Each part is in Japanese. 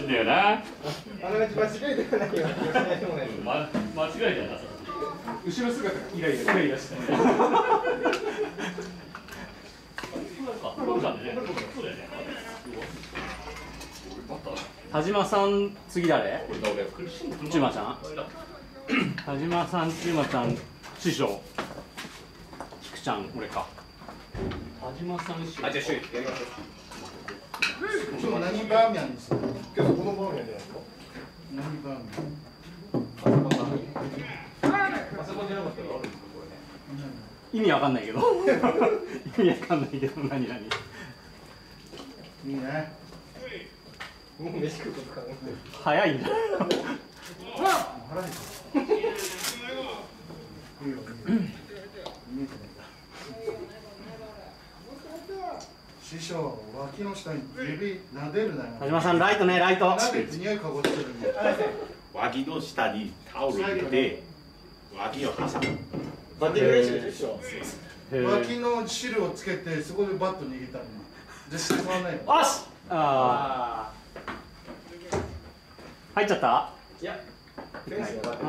んだよな。 あながち間違えてはないよ。 間違いだよな。 後ろ姿がイライラして。 田島さん、次誰？ちまちゃん。田島さん、ちまちゃん、師匠。菊ちゃん、俺か。田島さん、師匠。 あ、じゃあ、週やりましょう。 今日何バーミヤンにする？ 今日このバーミヤンじゃないですか。 何バーミあそこじゃなかったらあるんですか、これね。 意味わかんないけど。意味わかんないけど、何？ いいね。 もう飯食うこと考えてる。 早いんだ。 腹減った。いいよ。見えてない。師匠、脇の下に指撫でるなよ。 田島さん、ライトね、ライト。 撫でて匂いかごってるんだよ。 脇の下にタオル入れて、脇を挟む。 バッティング練習でしょ。 脇の汁をつけて、そこでバット握ったの。絶対触らないよ。 よし。ああ。入っちゃった？ いや、フェンスが上がってうん。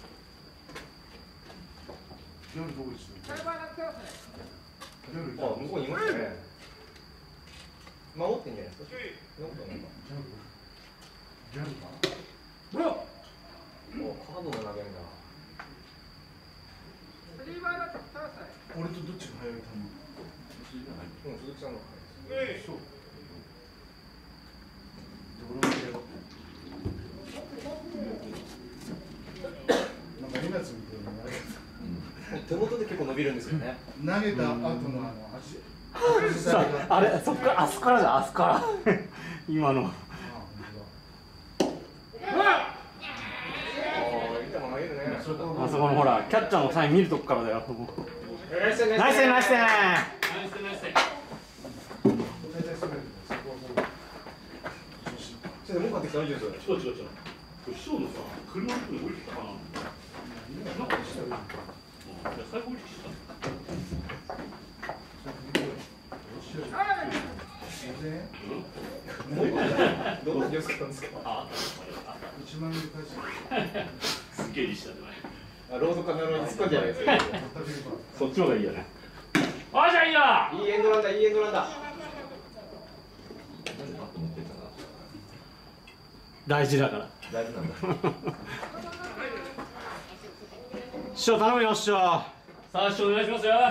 夜どこにしてる？夜あ、向こうにいましたね。守ってんじゃないですか。そんなことないか。 ギャルか。 お、カードも投げんだ。 俺とどっちが早い球？ うん、鈴木さんの方が早いです。 そう。俺もやろう。なんか今つみたいな手元で結構伸びるんですよね。 投げた後の足。 さあ、あれ、そっから、あそこからじゃん、あそこから。今の。あそこのほら、キャッチャーのサイン見るとこからだよ。 ナイスナイスナイス。 ちょっともう買ってきたの？ 違う。師匠のさ、車のとこに降りてきたかな。なんかしたよ。最後降りてきた。 どうですか？ 1万円で返してすげえ利子だね。 ロードカメラに突っ込んじゃないですか。 そっちの方がいいよね。あ、じゃあいいな。 いいエンドランだ、いいエンドランだ。 大事だから。 大事なんだ。 師匠頼むよ、師匠。 さあ、師匠お願いしますよ。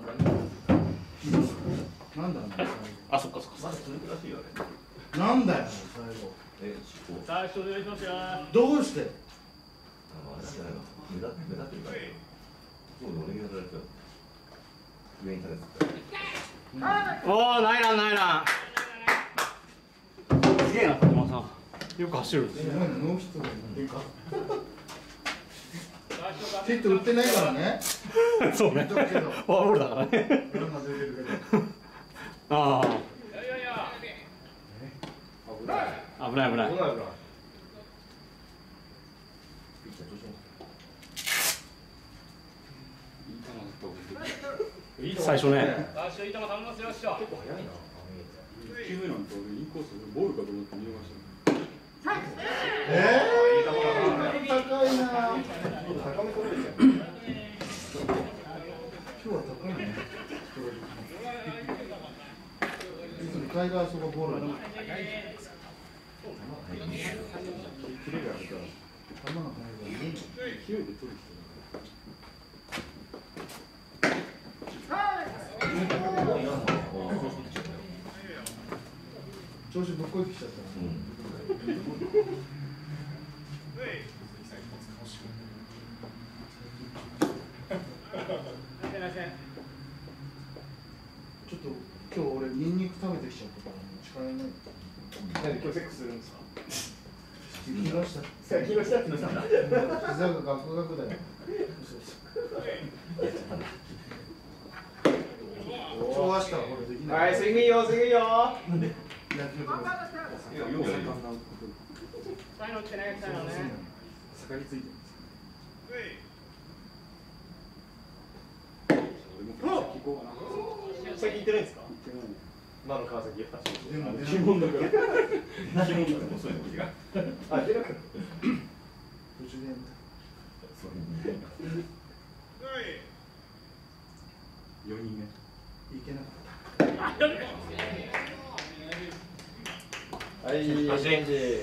なんだろうね。 あ、そっか。まだ続くらしいよね。 なんだよ最後。 さあ、師匠お願いしますよ。 どうして？ 目立ってるから。そう、俺がやられた。上に立ておお、ナイラン。すげえな、田島さん。よく走る。 すごいね、ノーヒットだよね。ヒット打ってないからね。 そうね。フォアボールだからね。 ランナー出てるけど。 ああ。危ない。最初ね。 師匠いい球頼みますよ、師匠。 結構早いな。 気づいなんて俺インコースボールかと思って見えました。 高いな。 高め取れるじゃん。 今日は高いね。いつもタイガースがボールだ。 キレがあるから、 球が速いからね。 勢いで取る人調子ぶっこいてきちゃった。ちょっと今日俺ニンニク食べてきちゃったから力いない。 なんで今日セックスするんですか？ 木下木下ってのなんだ。 膝がガクガクだよ。超明日はこれできない。 はい、スイングいいよ。 野球とか。 サイン乗ってね。 下がりついてるんです最近行ってないんですか？ 言ってないね。 今の川崎は。 でも基本だから。 気も遅いの時が。 あ、出なかった。 途中でやめた。 そういう 4人目。 いけなかった。 はい、チェンジ。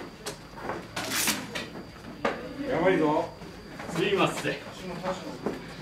やばいぞ。 すみません。 私も確かに。